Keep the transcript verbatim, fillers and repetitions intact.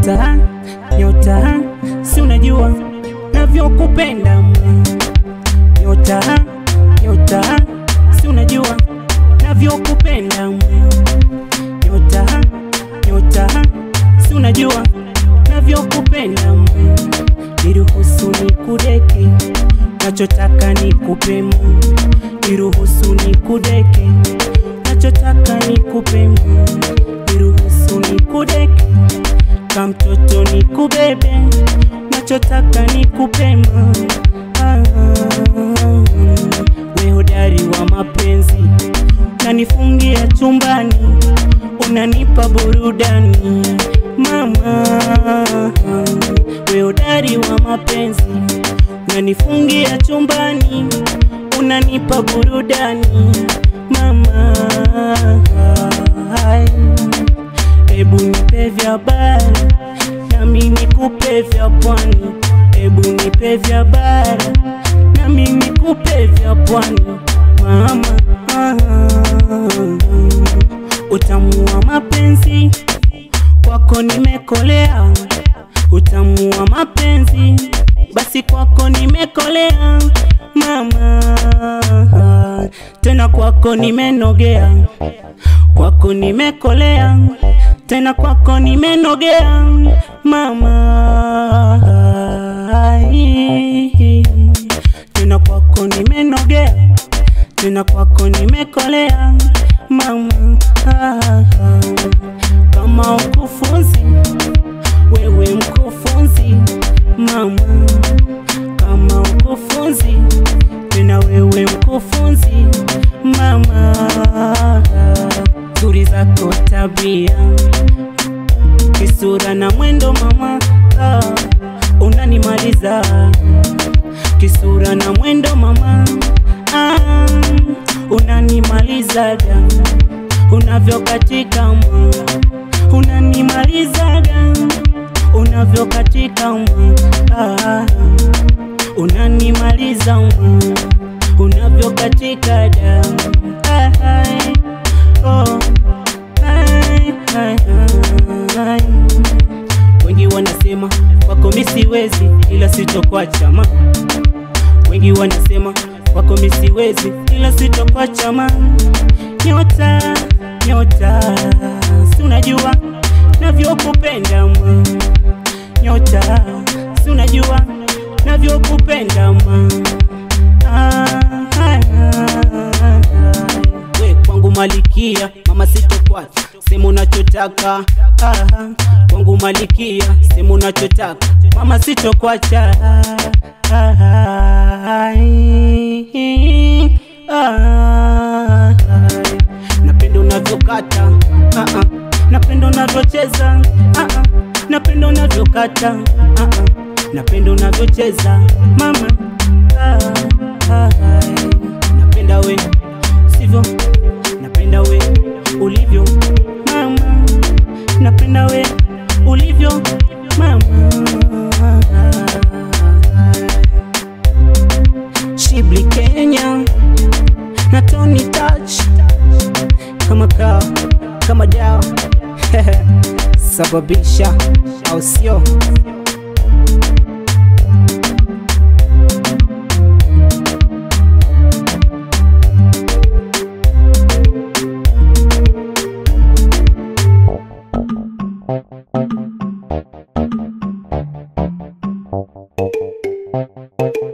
Nyota, nyota, si unajua navyokupenda. Nyota, nyota, si unajua navyokupenda. Nyota, nyota, si unajua navyokupenda. Niruhusu nikudeke, nachotaka nikupe. Niruhusu nikudeke, nachotaka nikupe. Niruhusu nikudeke, kama mtoto nikubebe, nachotaka nikupe. Ah, we hodari wa mapenzi, unanifungia chumbani, unanipa burudani. Mama, we hodari wa mapenzi, unanifungia chumbani, unanipa burudani. Mama, ebu nipe vya bara, nami nikupe vya pwani. Ebu nipe vya bara, nami nikupe vya pwani. Mama, utamu wa mapenzi, kwako nimekolea. Utamu wa mapenzi, basi kwako nimekolea. Mama, tena kwako nimenogea. Kwako nimekolea, tena kwako nimenogea. Mama, tena kwako nimenogea, tena kwako nimekolea. Mama, kama ukufunzi, wewe mkufunzi. Mama, kama ukufunzi, tena wewe mkufunzi. Mama, zuri zako tabia, kisura na mwendo. Mama, ah, unanimaliza. Kisura na mwendo mama, ah, unanimalizaga. Unavyokatika mama, unanimalizaga. Unavyokatika mama, ah, unanimaliza mama. Unavyokatika damu, ah, oh, ai, ai, ai. Wengi wanasema kwako mimi siwezi, ila sitokuacha mama. Wengi wanasema kwako mimi siwezi, ila sitokuacha mama. Nyota, nyota, si unajua navyokupenda mama. Nyota, si unajua navyokupenda mama. Ah, ah, ah, we kwangu malikia mama, sitokuacha. Sema unachotaka, ah, kwangu malikia. Sema unachotaka mama, sitokuacha. Ah, ah, ah, napenda unavyokata, ah, ah, napenda unavyocheza, ah, ah, napenda unavyokata, ah, ah, napenda unavyocheza mama. Ah, ah, napenda we sivyo, napenda we ulivyo mama. Napenda we ulivyo mama. Shibli Kenya na Tony Touch, kama kao kama dao sababisha au sio? Thank you.